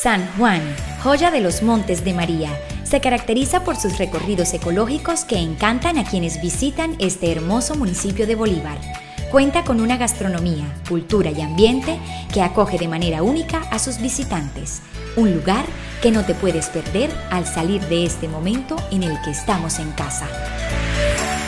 San Juan, joya de los Montes de María, se caracteriza por sus recorridos ecológicos que encantan a quienes visitan este hermoso municipio de Bolívar. Cuenta con una gastronomía, cultura y ambiente que acoge de manera única a sus visitantes. Un lugar que no te puedes perder al salir de este momento en el que estamos en casa.